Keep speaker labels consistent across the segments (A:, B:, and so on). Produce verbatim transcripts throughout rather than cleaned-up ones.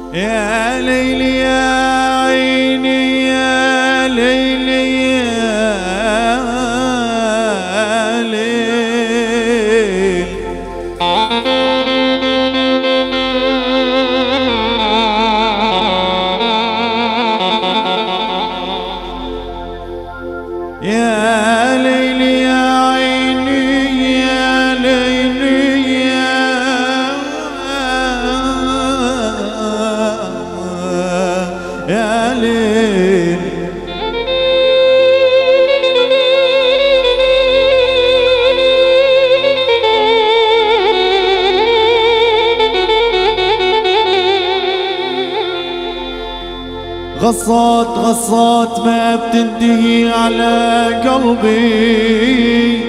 A: يا ليلي يا عيني يا ليلي يا ليل. يا ليلي يا عيني يا ليلي يا ليل. غصات غصات ما بتنتهي على قلبي،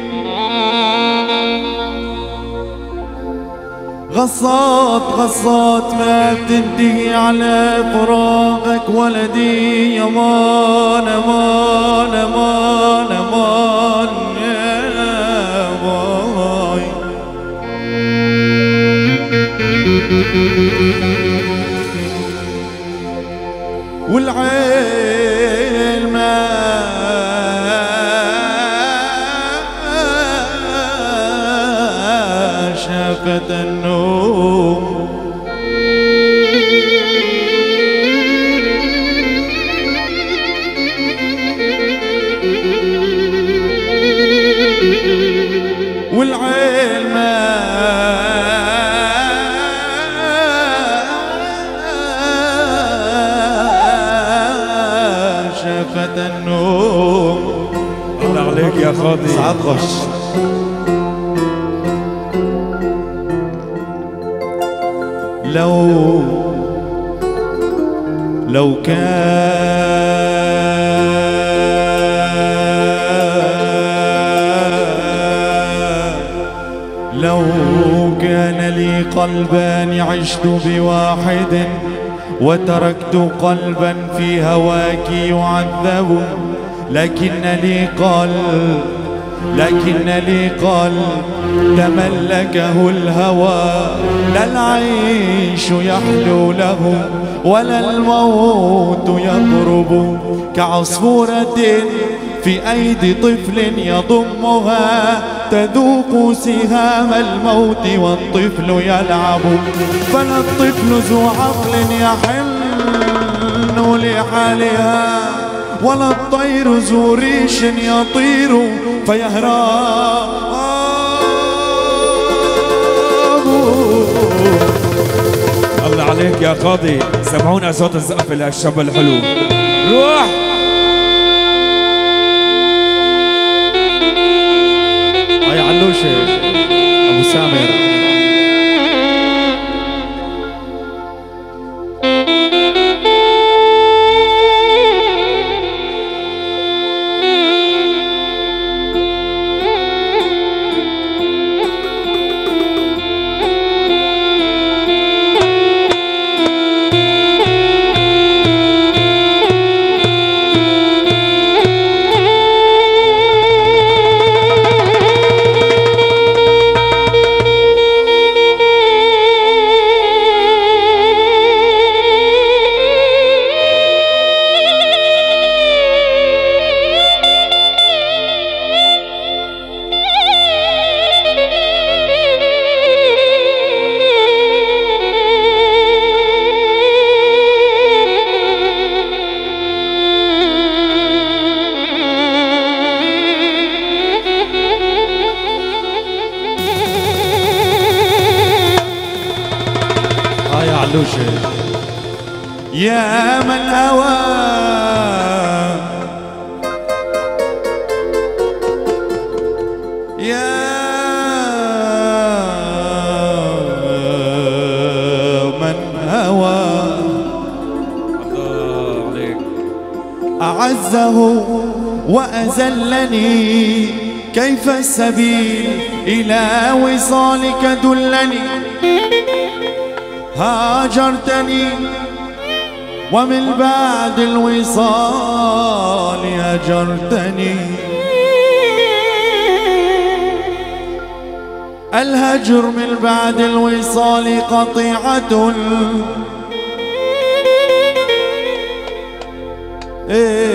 A: غصات غصات ما بتنتهي على فراقك ولدي. يمان امان امان امان يا باي. والعين ما شافت النوم، والعين ما شافت النوم.
B: الله عليك يا خاطي.
A: سعد غش. لو لو كان لو كان لي قلبان عشت بواحد وتركت قلبا في هواك يعذب. لكن لي قلب لكن لي قلب تملكه الهوى. لا العيش يحلو له ولا الموت يقرب. كعصفورة في أيدي طفل يضمها تذوق سهام الموت والطفل يلعب. فلا الطفل ذو عقل يحن لحالها ولا الطير ذو ريش يطير فيهرب.
B: الله عليك يا قاضي. سمعونا صوت الزقف للشاب الحلو. روح
A: هاي علوشة أبو سامر. يا من هوى يا من هوى
B: الله عليك.
A: أعزه وأذلني كيف السبيل إلى وصالك دلني. هاجرتني ومن بعد الوصال هجرتني. الهجر من بعد الوصال قطيعة إيه